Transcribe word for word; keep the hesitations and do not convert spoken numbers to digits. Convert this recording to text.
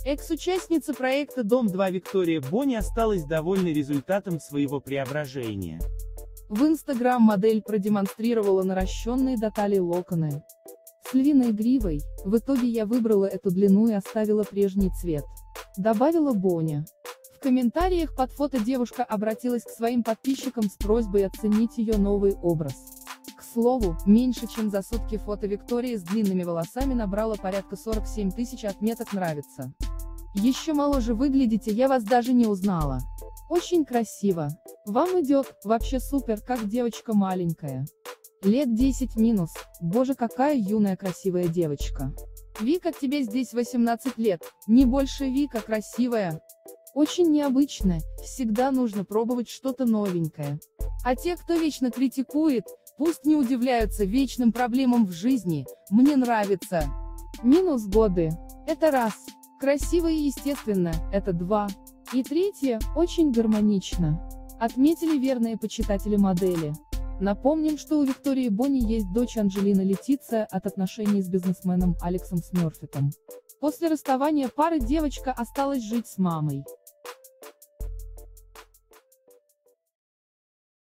Экс-участница проекта «Дом-два» Виктория Бони осталась довольной результатом своего преображения. В Instagram модель продемонстрировала наращенные до талии локоны с львиной гривой. В итоге я выбрала эту длину и оставила прежний цвет, добавила Бони. В комментариях под фото девушка обратилась к своим подписчикам с просьбой оценить ее новый образ. К слову, меньше чем за сутки фото Виктории с длинными волосами набрало порядка сорок семь тысяч отметок «Нравится». Еще моложе выглядите, я вас даже не узнала. Очень красиво. Вам идет, вообще супер, как девочка маленькая. Лет десять минус, боже, какая юная красивая девочка. Вика, тебе здесь восемнадцать лет, не больше. Вика красивая. Очень необычно, всегда нужно пробовать что-то новенькое. А те, кто вечно критикует, пусть не удивляются вечным проблемам в жизни, мне нравится. Минус годы. Это раз. Красиво и естественно, это два. И третье, очень гармонично. Отметили верные почитатели модели. Напомним, что у Виктории Бони есть дочь Анджелина Летиция от отношений с бизнесменом Алексом Смёрфитом. После расставания пары девочка осталась жить с мамой.